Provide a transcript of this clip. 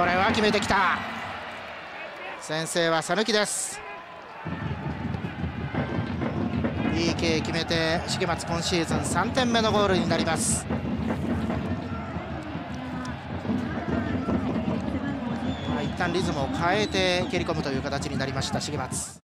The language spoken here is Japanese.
これは決めてきた。先制は讃岐です。PK 決めて重松今シーズン3点目のゴールになります。一旦リズムを変えて蹴り込むという形になりました重松。